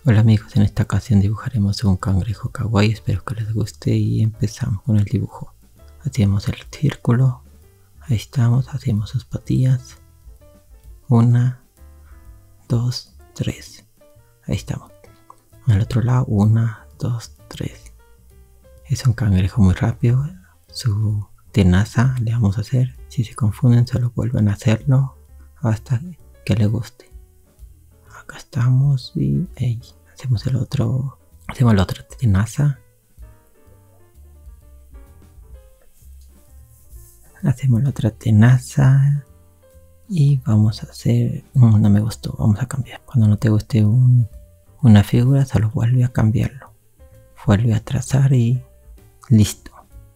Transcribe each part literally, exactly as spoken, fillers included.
Hola amigos, en esta ocasión dibujaremos un cangrejo kawaii, espero que les guste y empezamos con el dibujo. Hacemos el círculo, ahí estamos, hacemos sus patillas, una, dos, tres, ahí estamos. Al otro lado, una, dos, tres. Es un cangrejo muy rápido, su tenaza le vamos a hacer, si se confunden solo vuelven a hacerlo hasta que le guste. Acá estamos y hey, hacemos el otro, hacemos la otra tenaza, hacemos la otra tenaza y vamos a hacer, no, no me gustó, vamos a cambiar. Cuando no te guste un, una figura solo vuelve a cambiarlo, vuelve a trazar y listo.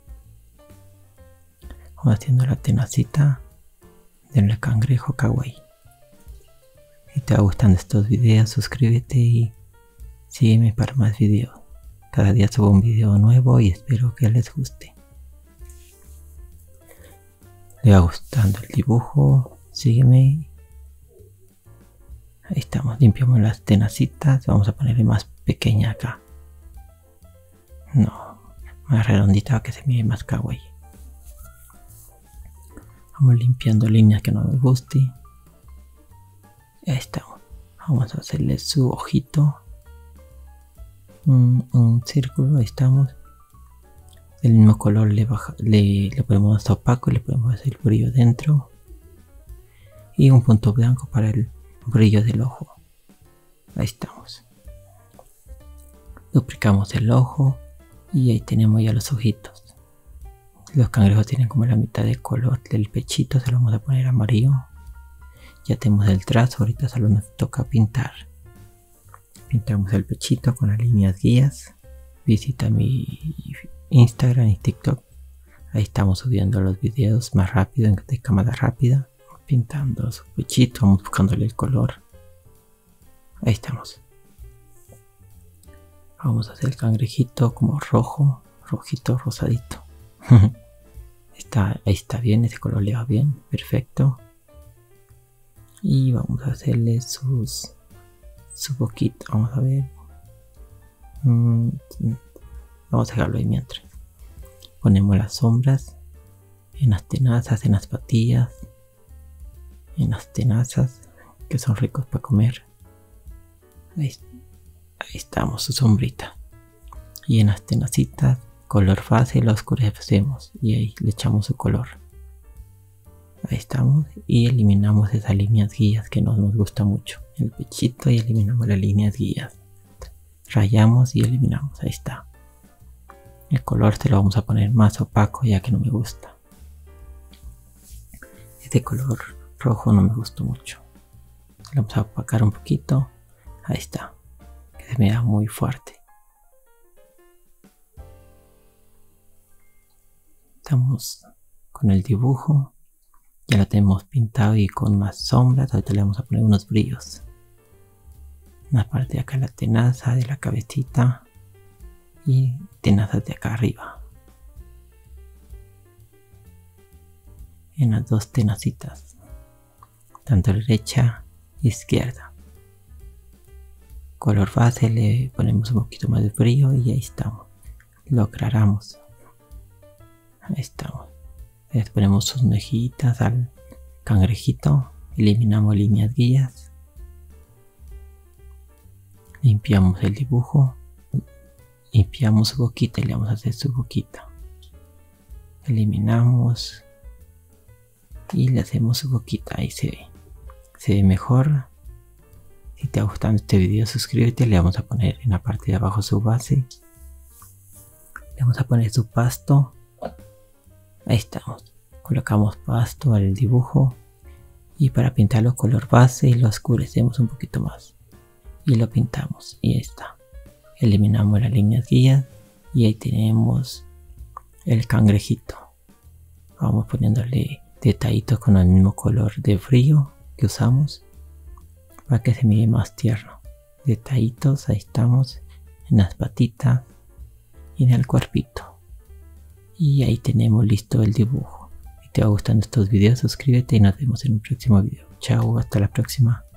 Vamos haciendo la tenacita del cangrejo kawaii. Si te gustan estos videos, suscríbete y sígueme para más videos. Cada día subo un video nuevo y espero que les guste. ¿Le va gustando el dibujo? Sígueme. Ahí estamos, limpiamos las tenacitas. Vamos a ponerle más pequeña acá. No, más redondita para que se mire más kawaii. Vamos limpiando líneas que no nos guste. Ahí estamos. Vamos a hacerle su ojito. Un, un círculo. Ahí estamos. Del mismo color le, baja, le, le ponemos hasta opaco y le podemos hacer el brillo dentro. Y un punto blanco para el brillo del ojo. Ahí estamos. Duplicamos el ojo. Y ahí tenemos ya los ojitos. Los cangrejos tienen como la mitad de color del pechito. Se lo vamos a poner amarillo. Ya tenemos el trazo, ahorita solo nos toca pintar. Pintamos el pechito con las líneas guías. Visita mi Instagram y TikTok. Ahí estamos subiendo los videos más rápido, de cámara rápida. Pintando su pechito, vamos buscándole el color. Ahí estamos. Vamos a hacer el cangrejito como rojo, rojito, rosadito. está, ahí está bien, ese color le va bien, perfecto. Y vamos a hacerle sus su boquita, vamos a ver. Mm, vamos a dejarlo ahí mientras. Ponemos las sombras en las tenazas, en las patillas, en las tenazas que son ricos para comer. Ahí, ahí estamos, su sombrita. Y en las tenacitas, color fácil, lo oscurecemos y ahí le echamos su color. Ahí estamos y eliminamos esas líneas guías que no nos gusta mucho. El pechito y eliminamos las líneas guías. Rayamos y eliminamos. Ahí está. El color se lo vamos a poner más opaco ya que no me gusta. Este color rojo no me gustó mucho. Lo vamos a opacar un poquito. Ahí está. Que se me da muy fuerte. Estamos con el dibujo. Ya lo tenemos pintado y con más sombras. Ahorita le vamos a poner unos brillos. En la parte de acá la tenaza de la cabecita. Y tenazas de acá arriba. En las dos tenacitas. Tanto derecha e izquierda. Color base le ponemos un poquito más de brillo y ahí estamos. Lo aclaramos. Ahí estamos. Le ponemos sus mejillitas al cangrejito, eliminamos líneas guías, limpiamos el dibujo, limpiamos su boquita y le vamos a hacer su boquita, eliminamos y le hacemos su boquita. Ahí se ve, se ve mejor. Si te ha gustado este video, suscríbete. Le vamos a poner en la parte de abajo su base, le vamos a poner su pasto. Ahí estamos. Colocamos pasto al dibujo y para pintarlo color base y lo oscurecemos un poquito más y lo pintamos y ahí está. Eliminamos las líneas guías y ahí tenemos el cangrejito. Vamos poniéndole detallitos con el mismo color de brillo que usamos para que se mire más tierno. Detallitos, ahí estamos en las patitas y en el cuerpito. Y ahí tenemos listo el dibujo. Si te va gustando estos videos, suscríbete y nos vemos en un próximo video. Chao, hasta la próxima.